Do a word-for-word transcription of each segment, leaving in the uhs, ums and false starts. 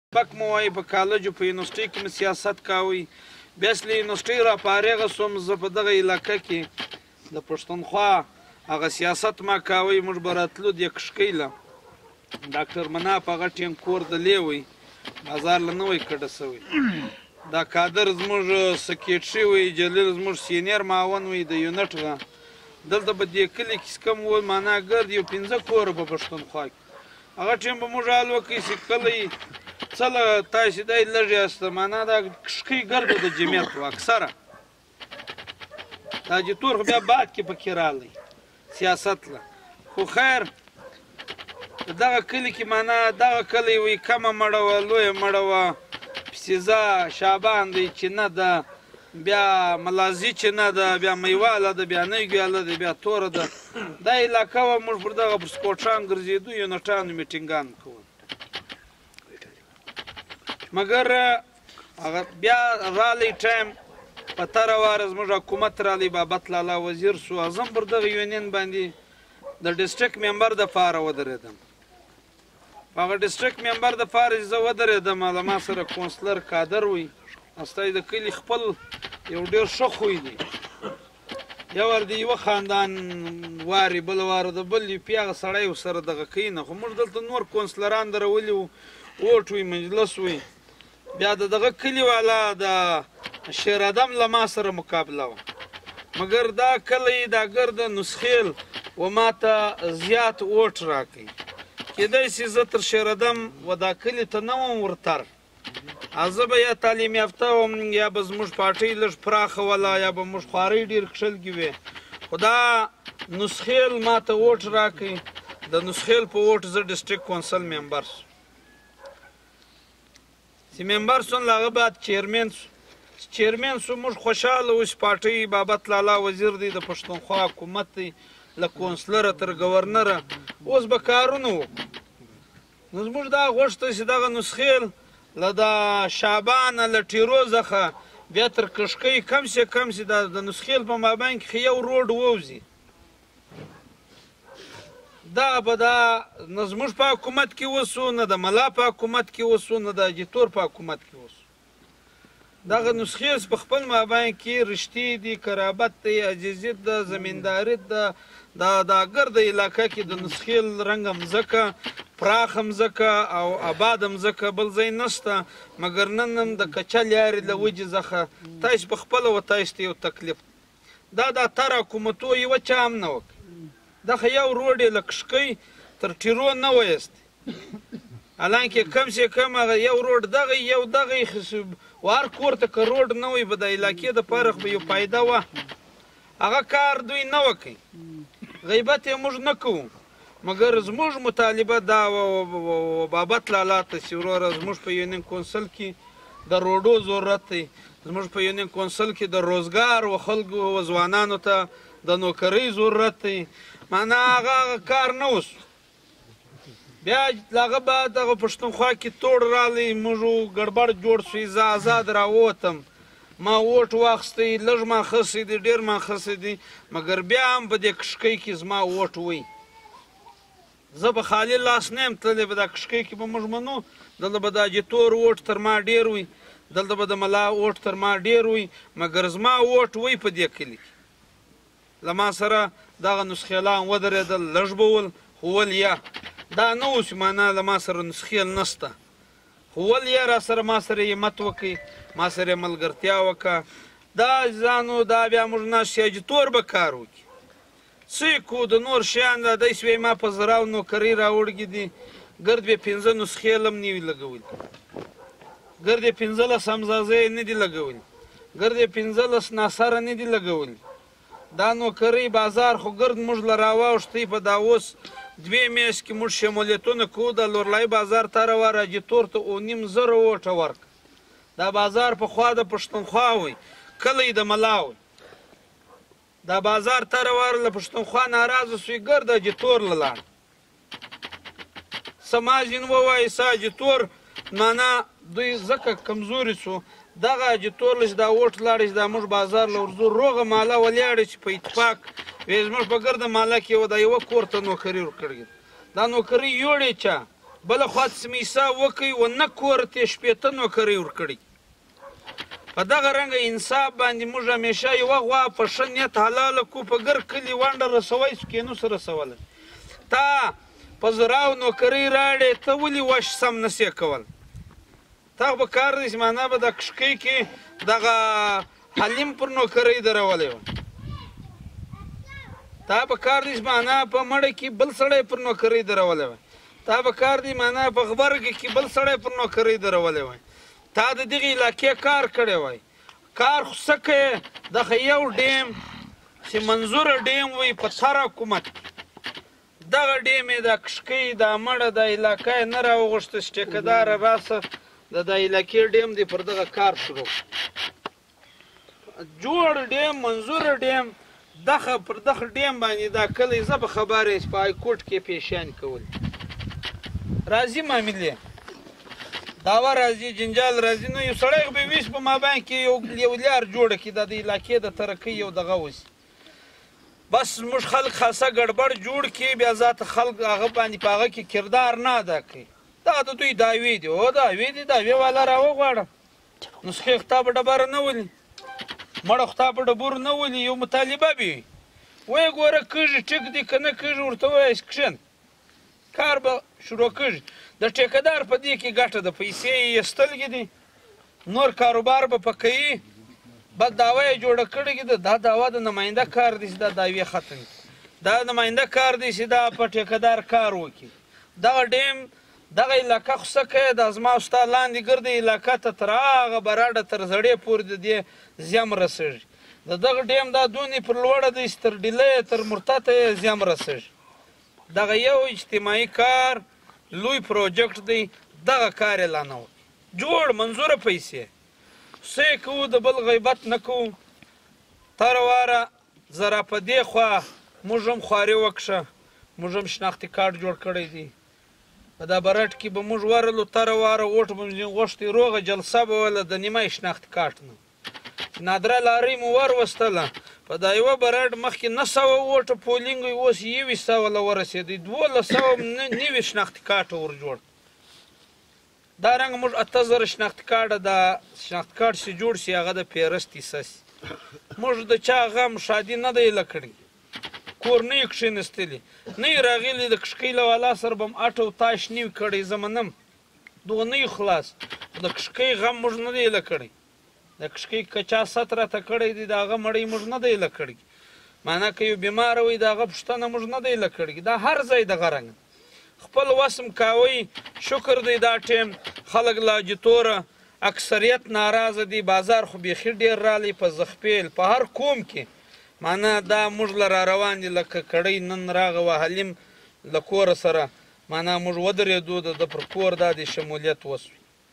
پک مو وایي په کالجو په یونیورسټۍ کې مې سیاست کاوی بیا چې له یونیورسټۍ را فارغه شوم زه په دغه علاقه کې د پښتونخوا هغه سیاست ما کاوی موږ به راتلو د کشکۍ له ډاکټر مناف هغه ټینګ دلی وی بازار له نه وی کډه سوی دا کادر زموږ سکیټري وی جلیل زموږ سینیر معاون وی د یونټ غه دلته به دې کلي کې کم و معنا ګرد یو پنځه کوره په پښتونخوا کې هغه ټیم به موږ حال وکړي چې کلی څه له تاسې دی لږ یاست معنا دا کشکۍ ګرد د جمعیت و اکثره دا جتور خو بیا بعد کې پکې راغلی سیاست له خو خیر دغه کلي کې معنا دغه کلی وی کمه مړه وه لویه مړه وه پسیزه شعبان دی چې نه ده بیا ملازي چې نه ده بیا میواله ده بیا نیګیاله ده بیا توره ده دا علاقه وه موږ پر دغه پر سکوټران ګرځېدو یونټانو میټینګان کول مګر هغه بیا رالی ټایم په تره واره زموږ حکومت رالی بابت لالا وزیر سو زه هم پر دغه یونین باندې د ډسټرکټ ممبر دپاره ودرېدم په هغه ډسټرکټ ممبر دپاره چې زه ودرېدم له ما سره کونسلر کادر وی استای د کلي خپل یو ډېر ښه خوی دی یو وار د یوه خاندان واري بل واره د بل پې هغه سړی ورسره دغه کوي نه خو موږ دلته نور کونسلران درولي وو ووټ وی مجلس وی بیا د دغه کلي والا د شیر ادم له ما سره مقابله وه مګر دا کلی دا ګرده نسخیل و ما ته زیات ووټ راکوي کیدای شي زه تر شیر ادم و دا کلي ته نه وم ورتر زه به یا تعلیم یافته وم یا به زموږ پارټۍ لږ پراخه وله یا به موږ خوارۍ ډېر کښلګي وې خو دا نسخیل ما ته ووټ راکوي د نسخیل په ووټ زه ډسټرکټ کونسل ممبر سو چې ممبر سو له هغه بعد چیرمین سو چیرمین سو موږ خوشحاله اوس پارټۍ بابت لالا وزیر دی د پښتونخوا حکومت دی له کونسلره تر ګورنره اوس به کارونه وکړو نو زموږ دا غوښته چې دغه نسخیل له د شعبانه له ټیرو څخه بیا تر کشکۍ کم سې کم سې د نسخیل په مابین کې یو روډ ووځي دا به دا نه زموږ په حکومت کې وسو نه د ملا په حکومت کې وسو نه د اجیتور په حکومت کې وسو دغه نسخیل په خپل مابین کې رشتې دي قرابت دی عزیزیت ده زمینداري ده دا دا ګرده علاقه کې د نسخیل رنګ مځکه پراخه مځکه او آباده مځکه بل ځای نشته مګر نن هم د کچه لارې له وجې څخه تاسې په خپله و تاسې ته یو تکلیف دا د اتر حکومتو یوه چا هم نه وکړي دغه یو روډ یې له کشکۍ تر ټیرو نه ویستی حالانکې کم سې کم هغه یو روډ دغه یو دغه وار کور ته که روډ نه وي به د علاقې دپاره به یو فایده وه هغه کار دوی نه وکړي غیبت یې موږ نه کوو مګر زموږ مطالبه دا وه بابت لالا ته چې وروره زموږ په یونین کونسل کې د روډو ضرورت دی زموږ په یونین کونسل کې د روزګار و خلکو و ځوانانو ته د نوکرۍ ضرورت دی معنا هغه کار نه وسو بیا له هغه بعد هغه پښتونخوا کې توړ راغلی موږ ګډبډ جوړ شوی زه ازاد راووتم ما ووټ واخیستی لږ ما خسی دی ډېر ما خسی دی مګر بیا هم په دې کشکۍ کې زما ووټ وی زه به خالي لاس نه یم تللی په دا کشکۍ کې به موږ منو دلته به د اجیتور ووټ تر ما ډېر وي دلته به د ملا ووټ تر ما ډېر وي مګر زما ووټ وی په دې کلي کې له ما سره دغه نسخیلان ودرېدل لږ به ول خو ول یا دا نه اوس معنا له ما سره نسخیل نشته خو ول یا را سره ما سره همت وکړي ما سره ملګرتیا وکړه دا ځانو دا بیا موږ ناست اجیتور به کار وکړي څه کو د نور شیان دا دی سوی ما په زراو نوکرۍ راوړږي دي ګرد بې پنځه نسخیل هم نه وي لګولي ګرد یې پنځلس همزازۍ نه دي لګولي ګرد یې پنځلس ناسره نه دي لګولي دا نوکرۍ بازار خو ګرد موږ له راواوښتی په دا اوس دوې میاشتې کې موږ شمولیتونه کوو د لورلای بازار تاره وار اجیتور ته اوه نیم زره ووټه ورکړه دا بازار پخوا د پښتونخوا وی کلی د ملا وی دا بازار تره وار له پښتونخوا ناراضه سوی ګرد اجیتور له لاړ څه مازین ووایي څه اجیتور معنا دوی ځکه کمزوري سو دغه اجیتور لږ دا ووټ لاړی چې دا موږ بازار له ورځو روغه ماله ولیاړې چې په اتفاق وی زموږ په ګرده ماله کې و دا یوه کور ته نوکري ورکړې دا نوکري یوړې چا بله خوا څه حساب وکړئ ونه کور ته یې شپېته نوکرۍ ورکړي. په دغه رنګه انصاف باندې موږ همیشه یوه غوا په ښه نیت حلاله کړو. په ګر کلي ونډه رسوی سو کې نو څه رسولی. تا په زراو نوکرۍ راړې ته ولې وش سم نسې کول. تا به کار دی چې معنا به د کشکۍ کې دغه حلیم پر نوکرۍ درولی وه. تا به کار دی چې معنا په مړه کې بل سړی پر نوکرۍ درولی وه. تا به کار دی معنا په غبرګې کې بل سړی پر نوکرۍ درولی وای. تا د دغې علاقې کار کړی وای. کار خو څه کوې دغه یو ډیم چې منظوره ډیم وي په تر حکومت دغه ډیم یې دا کشکۍ دا مړه دا علاقه یې نه راوغوښته چې ټیکهداره راسه د دا علاقې ډیم دی پر دغه کار شروع جوړ ډیم منظوره ډیم دغه پر دغه ډیم باندې دا کلی زه به خبر یې په هایکوټ کې پیشیان کول راځي معاملې دعوه راځي جنجال راځي. نو یو سړی به ویش په مابین کې یو لیار جوړه کړي د دې علاقې د ترقۍ یو دغه وسي. بس موږ خلک خاصه ګډبډ جوړ کړي بیا ذات خلک هغه باندې په هغه کې کردار نه ادا کوي. دا د دوی دعوې دي. او دعوې دي دعوې والا راوغواړه. نسخې خطا په ډبره نه ولي مړه خطا په ډبرو نه ولي. یو مطالبه به وي وایي ګوره کېږي ټیک دی که نه کېږي ورته ووایه کښېن کار به شروع کېږي. د ټیکهدار په دې کې ګټه ده پیسې یې ایستلګې دي نور کاروبار به په کوي بس دعوه یې جوړه کړې ده. دا دعوه د نماینده کار دی چې دا دعوې ختم دا نماینده کار دی چې دا په ټیکهدار کار وکړي. دغه ډیم دغه علاقه خو څه کوي دا زما او ستا لاندې ګرده علاقه ته تر هغه براډه تر زړې پورې د دې زیان رسېږي. د دغه ډیم دا دونې پر لوړه دی چې تر ډیله تر مرتته یې زیان رسېږي. دغه یو اجتماعي کار لوی پروجیکټ دی. دغه کار اعلانوه جوړ منظوره پیسې څه یې کوو د بل غیبت نه کوو. تره واره زره په دې خوا موږ هم خواري وکړه موږ هم شناختي کارت جوړ کړی دی. په دا برټ کې به موږ ورلو تره واره ووټ به مې غوښتې روغه جلسه به وله د نیمه شناختي کارت نه نادره لارۍ مو وروستله. په دا یوه برټ مخکې نه سوه ووټه پولینګ وي اوس یوې سوه له ورسېدی دولس سوه نوي شناختي کارټه ور جوړ. دا رنګه موږ اته زره شناختي کارټه دا شناختي کارټ چې جوړ شي هغه د پیرست حصه سي. موږ د چا غم شادي نه دی ایله کړې کور نه یې کښېنستلي نه یې راغلي د کشکۍ له والا سره به م اټ او تاش نه وي کړی زه منم دغه نه یو خلاص د کشکۍ غم موږ نه دی ایله کړی. د کشکۍ که چا ست راته کړی دی د هغه مړی موږ نه دی ایله کړی. معنا که یو بیماره وي د هغه پوښتنه موږ نه دی ایله کړی. دا هر ځای دغه رنګ خپل وسم کاوی شکر دی دا ټیم خلک لاجتوره اکثریت ناراضه دي. بازار خو بیخي ډېر رالی په زخپیل په هر قوم کې معنا دا موږ له را روان دي لکه کړۍ نن راغه وه حلیم له کوره سره معنا موږ ودرېدو د ده پر کور دا د شمولیت وسوي.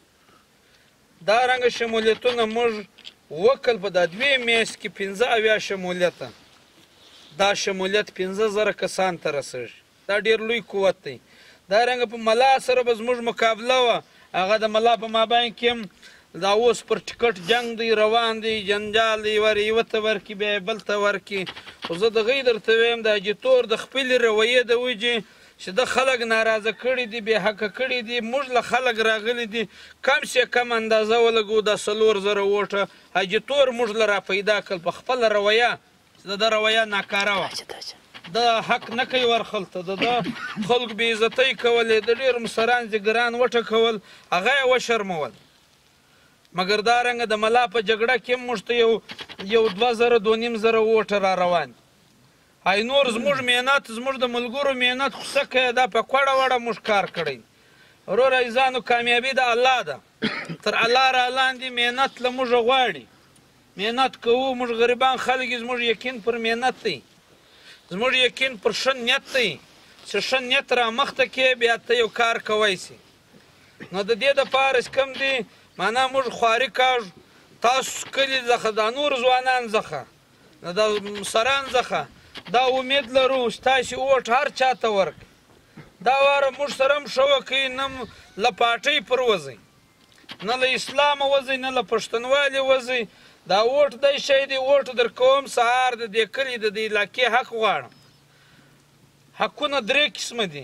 دا رنګه شمولیتونه موږ وکړل په دا دوې میاشتې کې پنځه اویا شمولیته. دا شمولیت پنځه زره کسان ته رسېږي. دا ډېر لوی قوت دی. دا رنګه په ملا سره به زموږ مقابله وه هغه د ملا په مابین کې هم دا اوس پر ټکټ جنګ دی روان دی جنجال دی ور یوه ته ورکړي بیا یې بل ته ورکړي. خو زه دغې درته وایم د اجیتور د خپلې رویې د وجې چې د خلک ناراضه کړي دي بې حقه کړي دي موږ له خلک راغلي دي کم سے کم اندازه ولګو دا څلور زره ووټه اجیتور موږ له را پیدا کړل په خپله رویه چې د ده رویه ناکاره وه د حق نه کوي ورخلته د ده خلکو بې عزتۍ کولې د ډېر مشران ځګران وټکول هغه یې وشرمول. مګر دا رنګه د ملا په جګړه کې هم موږ ته یو یو دوه زره دوه نیم زره ووټه را روان دي. ای نور زموږ محنت زموږ د ملګرو محنت خو څه کوي دا په کوړه وړه موږ کار کړی. ورور عزیزانو کامیابي د الله ده تر الله را لاندې محنت له موږ غواړي. محنت کوو موږ غریبان خلک زموږ یقین پر محنت دی زموږ یقین پر ښه نیت دی چې ښه نیت را مخته کې بیا ته یو کار کوی سي. نو د دې دپاره چې کوم دی معنا موږ خواري کاږو تاسو کلي څخه دا نور ځوانان څخه د مشران څخه دا امید لرو چې تاسې ووټ هر چا ته ورکړئ. دا واره موږ سره هم ښه وکړئ نه له پاټۍ پر وځئ نه له اسلامه وځئ نه له پښتونوالي وځئ. دا ووټ دی شی دی ووټ در کوم سهار د دې کلي د دې علاقې حق غواړم. حقونه درې قسمه دي.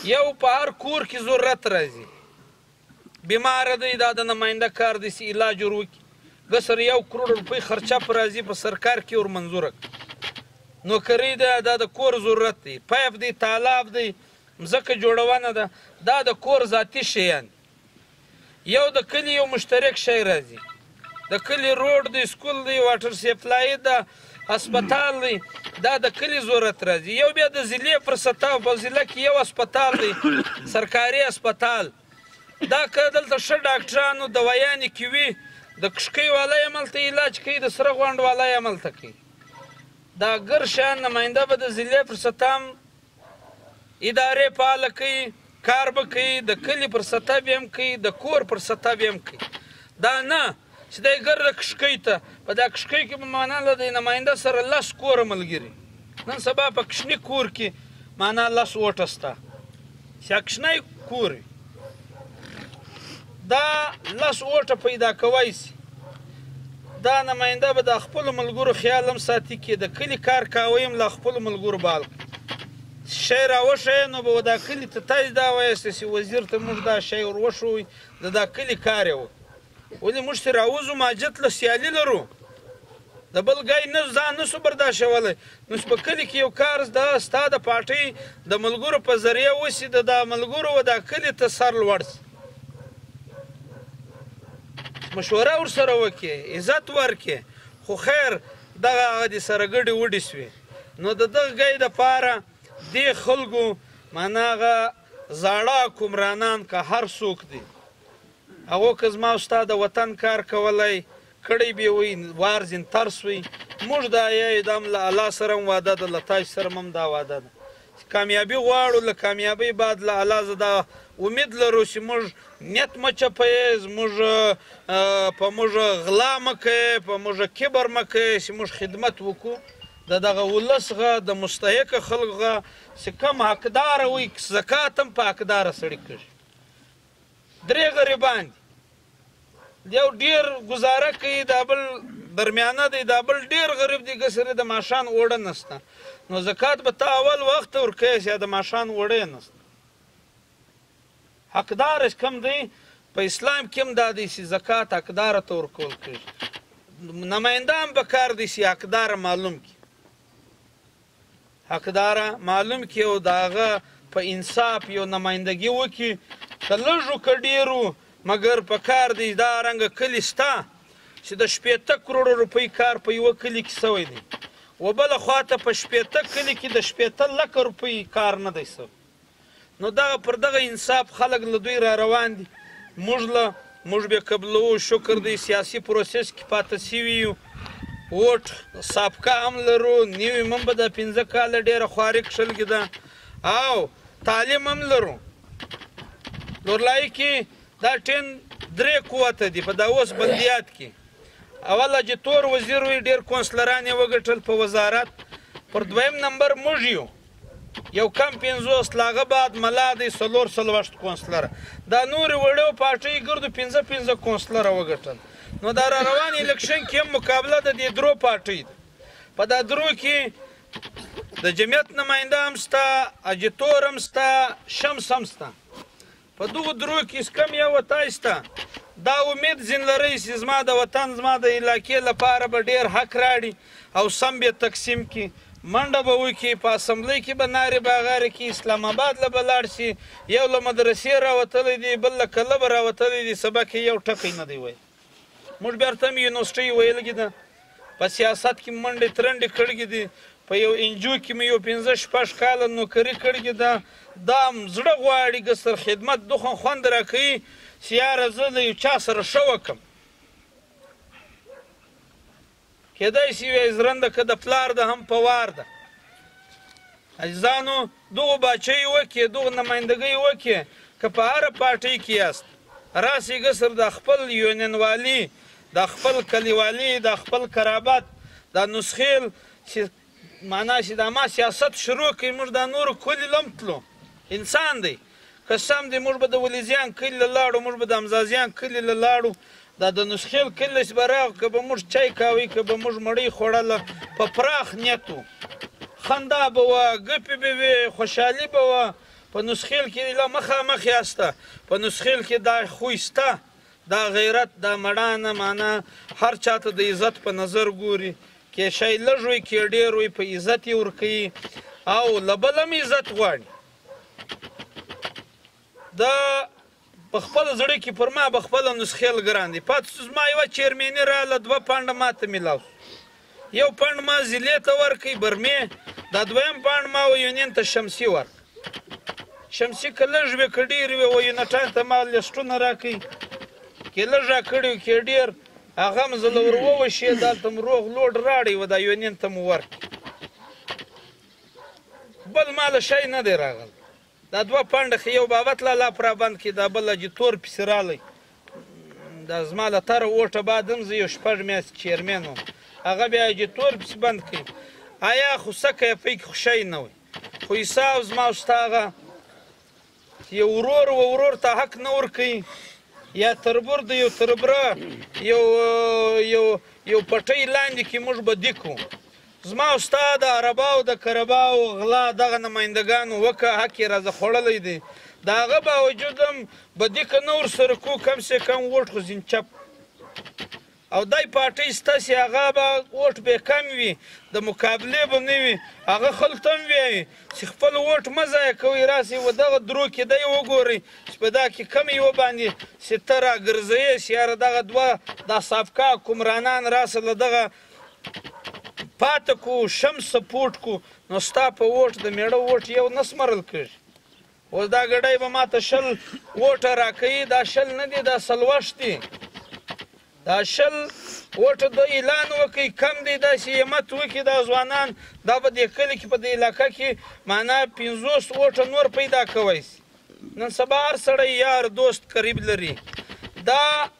یو په هر کور کې ضرورت راځي بیماره دی دا د نماینده کار دی چې علاج ور وکړي ګسر یو کروڑ روپۍ خرچه په راځي په سرکار کې ور منظوره کړي نوکري ده دا د کور ضرورت دی پایپ دی تالاب دی مځکه جوړونه ده دا د کور ذاتي شیان یو د کلي یو مشترک شی راځي د کلي روډ دی سکول دی واټر سپلای ده هسپتال دی دا د کلي ضرورت راځي یو بیا د ضلع پر سطح په ضلع کې یو هسپتال دی سرکاري هسپتال دا که دلته ښه ډاکټرانو دوایانې کې وي د کشکۍ والا یې هملته علاج کوي د سره غونډ والا یې هملته کوي دا ګر شیان نماینده به د ضلع پر سطح هم ادارې فعاله کوي کار به کوي د کلي پر سطح به هم کوي د کور پر سطح به هم کوي دا نه چې دی ګر د کشکۍ ته په دا کشکۍ کې به معنا له د نماینده سره لس کوره ملګري نن سبا په کشني کور کې معنا لس اوټه سته چې کشنی کور وي دا لس اوټه پیدا کوی سي دا نماینده به د خپلو ملګرو خیال هم ساتي کې د کلي کار کوی هم له خپلو ملګرو بال شی راوښیې نو به دا کلي ته تاسې دا وایسته چې وزیر ته موږ دا شی ور وښوئ د دا کلي کار یې وکړو ولې موږ چې راوځو ماجت له سیالي لرو د بل ګای نه ځان نسو برداشتولی نو چې په کلي کې یو کار دا ستا د پارټۍ د ملګرو په ذریعه وسي د دا ملګرو و دا کلي ته سر لوړ سي مشوره ورسره وکړې عزت ورکړې خو خیر دغه هغه دې سره ګډې وډې سوې نو د دغه ګای دپاره دې خلکو معنا هغه زاړه حکمرانان که هر څوک دي هغو که زما او ستا د وطن کار کولی کړی به وي وار ځین ترس وي موږ دا یې دا هم له الله سره هم واده ده له تاسو سره هم دا واده ده کامیابي غواړو له کامیابۍ بعد له الله زه دا امید لرو چې موږ نیت مه چپوئ زموږ په موږ غلا مه کوئ په موږ کبر مه کوئ چې موږ خدمت وکړو د دغه ولس غه د مستحقه خلق غه چې کم حقداره وي زکات هم په حقداره سړي کېږي درې غریبان دي یو ډېر ګزاره کوي دا بل درمیانه دی دا بل ډېر غریب دی که سره د ماښان اوړه نسته نو زکات به ته اول وخت ورکوې چې د ماښان اوړه یې نسته حقدار کم دی په اسلام کې هم دا دی چې زکات حقداره ته ورکول کېږي نماینده هم به کار دی چې حقداره معلوم کړي حقداره معلوم کړي او د هغه په انصاف یو نمایندګي وکړي که لږو که ډېرو مګر په کار دی دا رنګه کلي شته چې د شپېته کروړو روپۍ کار په یوه کلي کې سوی دی و بله خواته په شپېته کلي کې د شپېته لکه روپۍ کار نه دی سوی نو دغه پر دغه انصاف خلک له دوی را روان دي موږ له موږ بیا قبلوو شکر دی سیاسي پروسس کې پاته سوي یو ووټ سابقه هم لرو نوي هم به د پنځه کاله ډېره خواري کښلګې ده او تعلیم هم لرو لورلایي کې دا ټین درې قوته دي په دا اوس بلدیات کې اول اجتور وزیر وي ډېر کونسلران یې وګټل په وزارت پر دویم نمبر موږ یو یو کم پنځوس له هغه بعد ملا دی څلور څلوېښت کونسلره دا نورې وړیو پارټۍ ګردو پنځه پنځه کونسلره وګټل نو دا را روان الیکشن کې هم مقابله د دې درو پارټۍ ده په دا درو کې د جمعیت نماینده هم شته اجتور هم شته شمس هم شته په دغو درو کې کم یو وتای شته دا امید ځین لرئ چې زما د وطن زما د علاقې لپاره به ډېر حق راړي او سم به تقسیم کړي منډه به وکړي په اسمبلۍ کې به نارې باغارې کړي اسلام آباد له به لاړ شي یو له مدرسې راوتلی دی بل له کلبه راوتلی دی سبق یې یو ټکی نه دی ویل موږ بیا ورته هم یونیورسټۍ ویلګې ده په سیاست کې منډې ترنډې کړګې دي په یو انجو کې مې یو پنځه شپږ کاله نوکري کړګې ده دا هم زړه غواړي که سر خدمت دخوا خوند راکوي چې یاره زه له یو چا سره ښه وکړم کېدای شي وایي زرنده که د پلار ده هم په وار ده عزیزانو دغو باچۍ وکړې دغو نمایندګۍ وکړې که په هره پارټۍ کې یاست راسې ګسر د خپل یونینوالي د خپل کلیوالي د خپل قرابت دا نسخیل چې معنا چې دا ما سیاست شروع کړي موږ دا نورو کلي لم تلو انسان دی که سم دی موږ به د ولیزیان کلي له لاړو موږ به د امزازیان کلي له لاړو دا د نسخیل کلي چې به راغو که به موږ چای کاوی که به موږ مړۍ خوړله په پراخ نیت و خندا به وه ګپې به وې خوشحالي به وه په نسخیل کې لا مخامخ یاسته په نسخیل کې دا خوی سته دا غیرت دا مړانه معنا هر چاته د عزت په نظر ګوري کې شی لږ وي کې ډېر وي په عزت یې ورکوي او له بل هم عزت غواړي دا په خپل زړه کې پر ما به خپله نسخیل ګران دی پاتې زما یوه چیرمیني راله دوه پنډه ماته میلاو یو پنډ ما زیلې ته ورکوي برمې دا دویم پنډ ما ویونین ته شمسي ورک شمسي که لږ وي که ډېر وي ویونټان ته ما لیسټونه راکوي کې لږ راکړي وي کې ډېر هغه هم زه له ور ووشي دلته م روغ لوډ راړی و دا یونین ته م ورکړي بل ما له شی نه دی راغلی دا دوه پنډه خو یو بابت لالا پرابند کړي دا بل اجیتور پسې رالی دا زما له تره اوټه بعد هم زه یو شپږ میاشتې چیرمین وم هغه بیا اجیتور پسې بند کړي آیا خو څه کیفۍ کې خو شی نه وی خو حساب زما او ستا هغه یو ورور و ورور ته حق نه ورکوي یا تربور د یو تربره یو یو یو پټۍ لاندې کې موږ به دیکو زما او ستا د عرباو د کرباو غلا دغه نمایندګانو وکه حق یې راځه خوړلی دی د هغه باوجود هم به دیکه نه ورسره کو کم سې کم ووټ خو ځین چپ او دای پارټۍ ستاسې هغه به ووټ به کم وي د مقابلې به نه وي هغه خلکو ته هم وایي چې خپل ووټ مه ضایع کوئ راسئ و دغه درو کې دی وګورئ چې په دا کې کم یې وباندې چې ته راګرځوې چې یاره دغه دوه دا سابقه حکمرانان راسه له دغه پاته کو شم سپورټ کو نو ستا په ووټ د میړه ووټ یو نه سمرل کېږي اوس دا ګډی به ماته شل ووټه راکوي دا شل نه دی دا څلوېښت دی دا شل ووټه د اعلان وکړي کم دی داسې همت وکړي دا ځوانان دا به دې کلي کې په دې علاقه کې معنا پنځوس ووټه نور پیدا کوی شي نن سبا هر سړی یار دوست قریب لري دا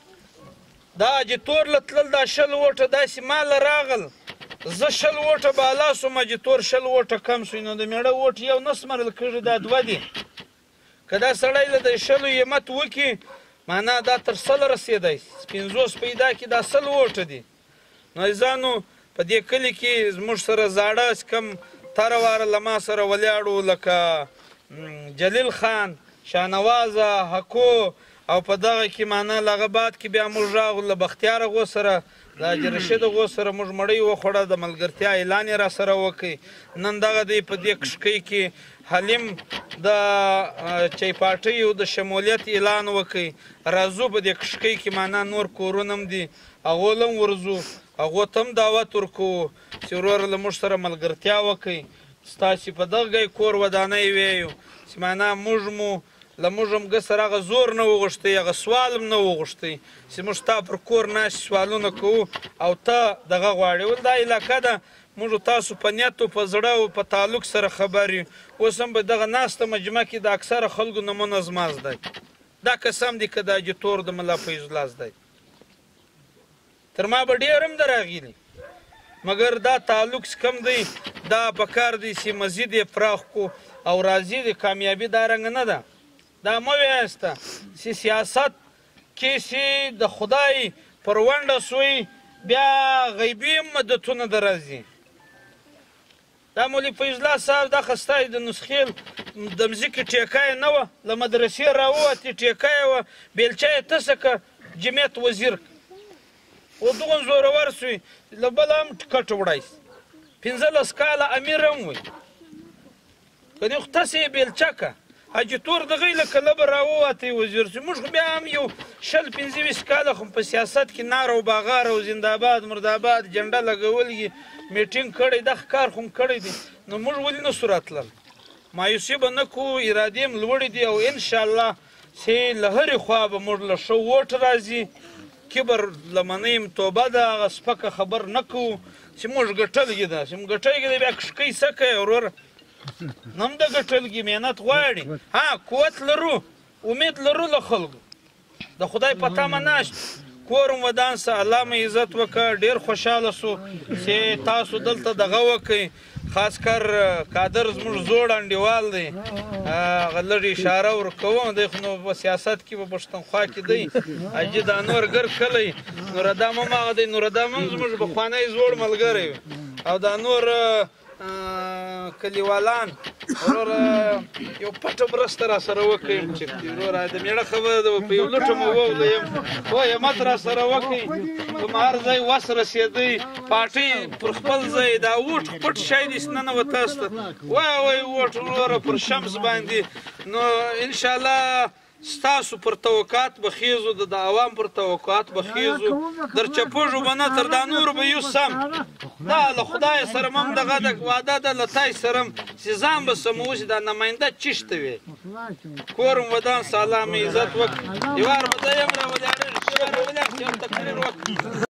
دا اجیتور له تلل دا شل ووټه داسې ما له راغل زه شل ووټه بالا سوم اجیتور شل ووټه کم سوی نو د میړه ووټ یو نه سمرل کېږي دا دوه دي که دا سړی له د شلو همت وکړي معنا دا تر سل رسېدی پنځوس پیدا کړي دا سل ووټه دي نو عزیزانو په دې کلي کې زموږ سره زاړه کم تره واره له ما سره ولاړو لکه جلیل خان شاهنوازه حکو او په دغه کې معنا له هغه بعد کې بیا موږ راغلو له بختیار اغو سره د حاجي رشید اغو سره موږ مړۍ وخوړه د ملګرتیا اعلان یې را سره وکړي نن دغه دی په دې کښکۍ کې حلیم د چای پارټیو د شمولیت اعلان وکړي راځو په دې کښکۍ کې معنا نور کورونه هم دي هغو له هم ورځو هغو ته هم دعوت ورکوو چې وروره له موږ سره ملګرتیا وکړئ ستاسې په دغه ځای کور ودانۍ ویایو چې معنا موږ مو له موږ هم ګه سره هغه زور نه وغوښتی هغه سوال هم نه وغوښتی چې موږ ستا پر کور ناست سوالونه کوو او ته دغه غواړې ول دا علاقه ده موږ تاسو په نیت او په زړه او په تعلق سره خبر یو اوس هم به دغه ناسته مجمع کې د اکثره خلکو نمونه زما زده دا قسم دی که د اجیتور د ملا فیض الله زده تر ما به ډېر هم ده راغلي مګر دا تعلق کم دی دا پکار دی چې مزید یې پراخ کو او راځي د کامیابي دا رنګ نه ده دا مه وایسته چې سیاست کې چې د خدای پر ونډه سوی بیا غیبي مدتونه د راځي دا مولوي فیض الله صاحب دا خسته د نسخیل د مځکې ټیکه یې نه وه له مدرسې راووتې ټیکه یې وه بیلچه یې تسه که جمعیت وزیر و دغه زورور سوی له بله هم ټکټ وړی پنځلس کاله امیر هم وی کنې خو تاسې یې بیلچه که اجیتور دغه یې لکه لبه راووتی وزیر سوی موږ خو بیا هم یو شل پنځه ویشت کاله خو په سیاست کې نار او باغار او زنده‌باد مرده‌باد جنډه لګول یې میټینګ کړی دغه کار خو م کړی دی نو موږ ولې نه سو راتلل مایوسي به نه کوو ارادې م لوړې دي او انشاءالله چې له هرې خوا به موږ له ښه ووټ راځي کبر لمنۍ م توبه ده هغه سپکه خبر نه کوو چې موږ ګټلګي ده چې م ګټلګي ده بیا کښکۍ څه کوې وروره نه هم د ګټلګي محنت غواړي ها قوت لرو امید لرو له خلکو د خدای په تمه ناست کور م ودان سه الله مې عزت وکړه ډېر خوشحاله سو چې تاسو دلته دغه وکئ خاص کر کادر زموږ زوړ انډیوال دی هغه لږ اشاره ورکوم دی خو نو په سیاست کې په پښتونخوا کې دی حاجي د انورګر کلی نورادام هم هغه دی نورادام هم زموږ پخوانی زوړ ملګری او دا نور کلیوالان وروره یو پټه مرسته را سره وکړئ چې وروره د مېړه خبره ده په یو لوټه مو وولې یم وایه مت را سره وکړئ کوم هر ځای وس رسېدی پاټۍ پر خپل ځای دا ووټ پټ شی دې ننوت تاسو ته وایه وایه ووټ وروره پر شمس باندې نو انشاءالله ستاسو پر توقعات به خیزو د عوام پر توقعات به خیزو در چپوژو به نه تر دا نورو به یو سم دا له خدای سره مم دغه د وعده ده له تای سره چې ځان به سموسي دا نماینده چشته وي کورم ودان سلام عزت وکړي یوار به زه یم راولاړېږي چې راولاړ چې تقریر وکړي